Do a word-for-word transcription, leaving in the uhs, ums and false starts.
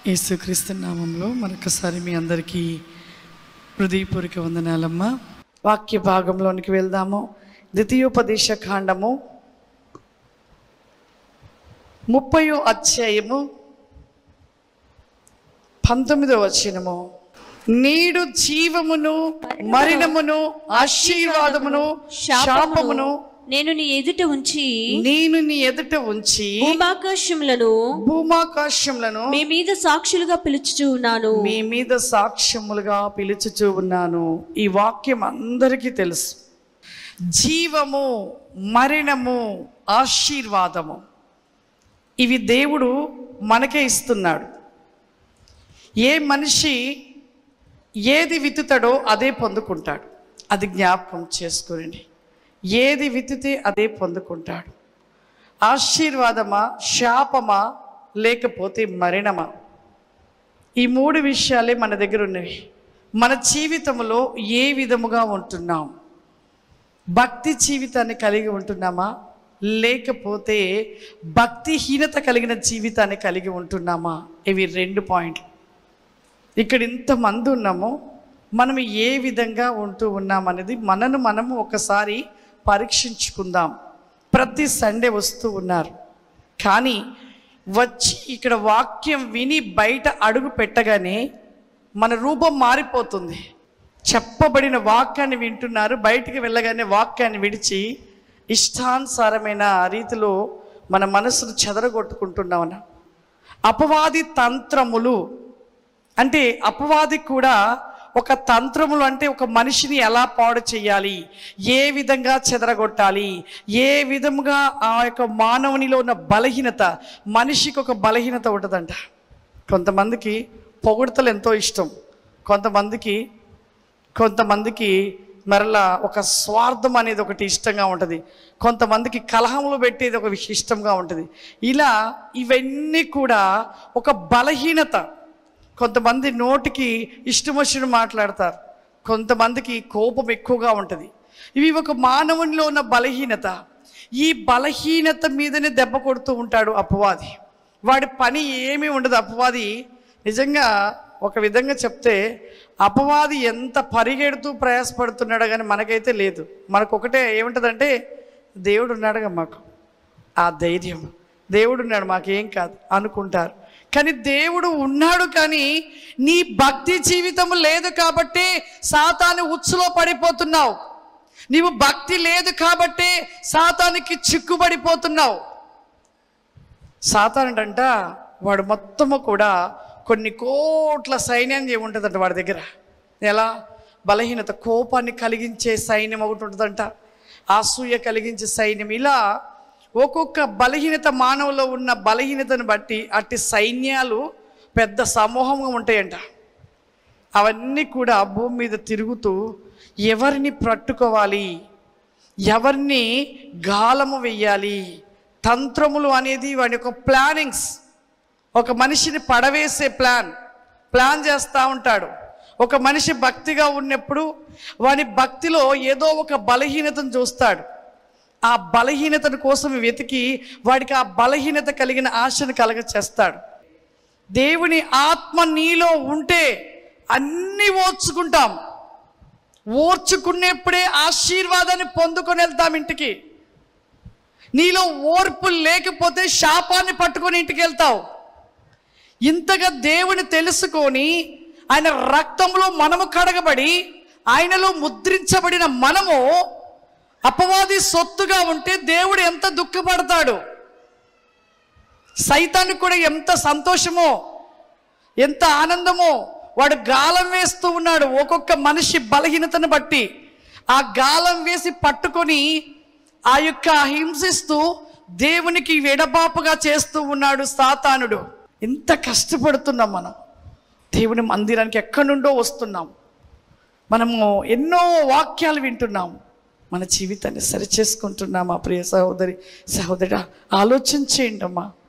యేసుక్రీస్తు నామంలో మరొకసారి మీ అందరికీ హృదయపూర్వక వందనాలమ్మ. వాక్య భాగంలోనికి వెళ్దాము. ద్వితీయోపదేశ కాండము ముప్పయో అధ్యాయము పంతొమ్మిదవ వచనము. నీడు జీవమును మరణమును ఆశీర్వాదమును శాపమును నేను నీ ఎదుట ఉంచి నేను నీ ఎదుట ఉంచి భూమాకాశములను భూమాకాశములను మీ మీద సాక్షులుగా పిలుచుచూ ఉన్నాను మీ మీద సాక్ష్యములుగా పిలుచుచూ ఉన్నాను. ఈ వాక్యం అందరికీ తెలుసు. జీవము మరణము ఆశీర్వాదము ఇవి దేవుడు మనకే ఇస్తున్నాడు. ఏ మనిషి ఏది విత్తుతాడో అదే పొందుకుంటాడు. అది జ్ఞాపకం చేసుకోండి. ఏది విత్తితే అదే పొందుకుంటాడు. ఆశీర్వాదమా, శాపమా, లేకపోతే మరణమా, ఈ మూడు విషయాలే మన దగ్గర ఉన్నవి. మన జీవితంలో ఏ విధముగా ఉంటున్నాం? భక్తి జీవితాన్ని కలిగి ఉంటున్నామా, లేకపోతే భక్తిహీనత కలిగిన జీవితాన్ని కలిగి ఉంటున్నామా? ఇవి రెండు పాయింట్లు. ఇక్కడ ఇంతమంది ఉన్నాము, మనం ఏ విధంగా ఉంటూ ఉన్నామనేది మనను మనము ఒకసారి పరీక్షించుకుందాం. ప్రతి సండే వస్తూ ఉన్నారు, కానీ వచ్చి ఇక్కడ వాక్యం విని బయట అడుగు పెట్టగానే మన రూపం మారిపోతుంది. చెప్పబడిన వాక్యాన్ని వింటున్నారు, బయటికి వెళ్ళగానే వాక్యాన్ని విడిచి ఇష్టానుసారమైన రీతిలో మన మనసును చెదరగొట్టుకుంటున్నామన్న. అపవాది తంత్రములు అంటే అపవాది కూడా ఒక తంత్రములు అంటే ఒక మనిషిని ఎలా పాడు చేయాలి, ఏ విధంగా చెదరగొట్టాలి, ఏ విధముగా ఆ యొక్క మానవునిలో ఉన్న బలహీనత. మనిషికి ఒక బలహీనత ఉంటుందంట. కొంతమందికి పొగుడుతలు ఎంతో ఇష్టం, కొంతమందికి కొంతమందికి మరలా ఒక స్వార్థం అనేది ఒకటి ఇష్టంగా ఉంటుంది, కొంతమందికి కలహములు పెట్టేది ఒక ఇష్టంగా ఉంటుంది. ఇలా ఇవన్నీ కూడా ఒక బలహీనత. కొంతమంది నోటికి ఇష్టం వచ్చిన మాట్లాడతారు, కొంతమందికి కోపం ఎక్కువగా ఉంటుంది. ఇవి ఒక మానవునిలో ఉన్న బలహీనత. ఈ బలహీనత మీదనే దెబ్బ కొడుతూ ఉంటాడు అపవాది. వాడి పని ఏమీ ఉండదు. అపవాది నిజంగా ఒక విధంగా చెప్తే అపవాది ఎంత పరిగెడుతూ ప్రయాసపడుతున్నాడో కానీ మనకైతే లేదు. మనకు ఒకటే ఏముంటుందంటే దేవుడు ఉన్నాడుగా, మాకు ఆ ధైర్యం, దేవుడు ఉన్నాడు మాకేం కాదు అనుకుంటారు. కానీ దేవుడు ఉన్నాడు, కానీ నీ భక్తి జీవితం లేదు కాబట్టి సాతాను ఉచ్చులో పడిపోతున్నావు. నీవు భక్తి లేదు కాబట్టి సాతానికి చిక్కుబడిపోతున్నావు. సాతానుడంట వాడు మొత్తము కూడా కొన్ని కోట్ల సైన్యాన్ని ఏముంటుందంట వాడి దగ్గర. ఎలా? బలహీనత, కోపాన్ని కలిగించే సైన్యం ఒకటి ఉంటుందంట, అసూయ కలిగించే సైన్యం. ఇలా ఒక్కొక్క బలహీనత, మానవులో ఉన్న బలహీనతను బట్టి అట్టి సైన్యాలు పెద్ద సమూహంగా ఉంటాయంట. అవన్నీ కూడా భూమి మీద తిరుగుతూ ఎవరిని పట్టుకోవాలి, ఎవరిని గాలము వెయ్యాలి, తంత్రములు అనేది వాడి యొక్క ప్లానింగ్స్. ఒక మనిషిని పడవేసే ప్లాన్ ప్లాన్ చేస్తూ ఉంటాడు. ఒక మనిషి భక్తిగా ఉన్నప్పుడు వాని భక్తిలో ఏదో ఒక బలహీనతను చూస్తాడు. ఆ బలహీనతను కోసం వెతికి వాడికి ఆ బలహీనత కలిగిన ఆశను కలగ చేస్తాడు. దేవుని ఆత్మ నీలో ఉంటే అన్నీ ఓర్చుకుంటాం. ఓర్చుకునేప్పుడే ఆశీర్వాదాన్ని పొందుకొని వెళ్తాం ఇంటికి. నీలో ఓర్పు లేకపోతే శాపాన్ని పట్టుకొని ఇంటికి వెళ్తావు. ఇంతగా దేవుని తెలుసుకొని ఆయన రక్తంలో మనము కడగబడి ఆయనలో ముద్రించబడిన మనము అపవాది సొత్తుగా ఉంటే దేవుడు ఎంత దుఃఖపడతాడు. సైతానికి కూడా ఎంత సంతోషమో, ఎంత ఆనందమో. వాడు గాలం వేస్తూ ఉన్నాడు ఒక్కొక్క మనిషి బలహీనతను బట్టి. ఆ గాలం వేసి పట్టుకొని ఆ యొక్క హింసిస్తూ దేవునికి వెడబాపుగా చేస్తూ ఉన్నాడు సాతానుడు. ఎంత కష్టపడుతున్నాం మనం. దేవుని మందిరానికి ఎక్కడి నుండో వస్తున్నాం, మనము ఎన్నో వాక్యాలు వింటున్నాం. మన జీవితాన్ని సరిచేసుకుంటున్నామా? ప్రియ సహోదరి సహోదరా, ఆలోచించేయండి అమ్మా.